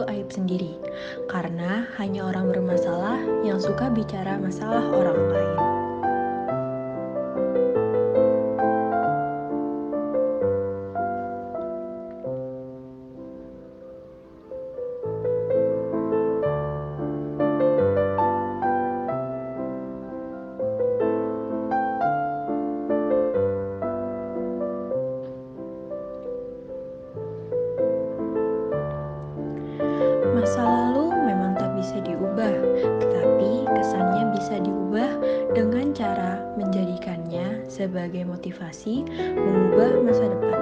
aib sendiri, karena hanya orang bermasalah yang suka bicara masalah orang lain. Masa lalu memang tak bisa diubah, tetapi kesannya bisa diubah dengan cara menjadikannya sebagai motivasi mengubah masa depan.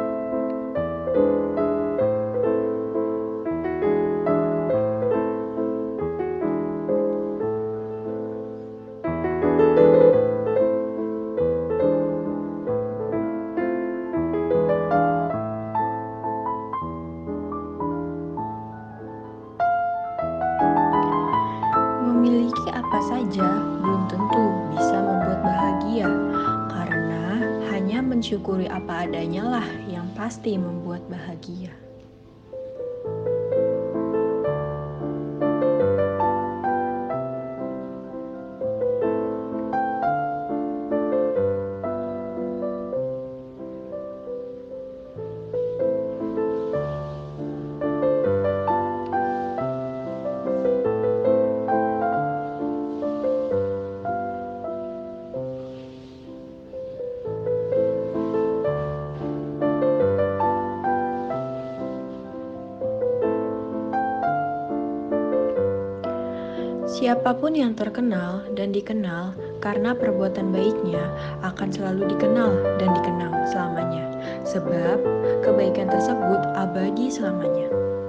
Memiliki apa saja belum tentu bisa membuat bahagia, karena hanya mensyukuri apa adanya lah yang pasti membuat bahagia. Siapapun yang terkenal dan dikenal karena perbuatan baiknya akan selalu dikenal dan dikenang selamanya, sebab kebaikan tersebut abadi selamanya.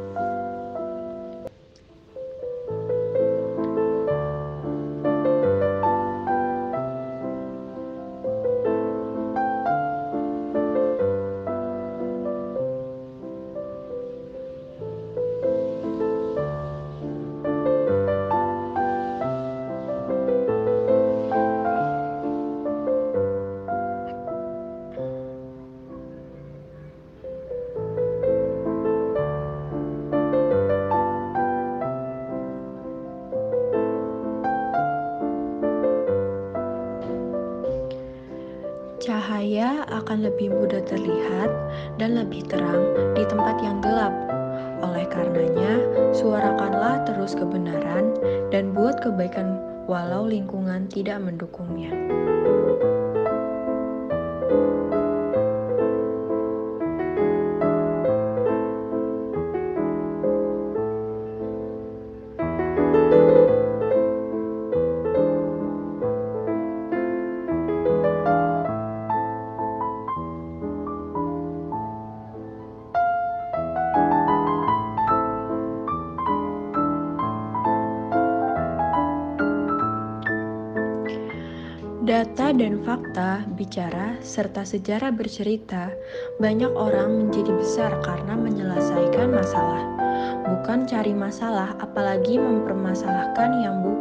Cahaya akan lebih mudah terlihat dan lebih terang di tempat yang gelap. Oleh karenanya, suarakanlah terus kebenaran dan buat kebaikan walau lingkungan tidak mendukungnya. Data dan fakta bicara serta sejarah bercerita, banyak orang menjadi besar karena menyelesaikan masalah, bukan cari masalah apalagi mempermasalahkan yang buruk.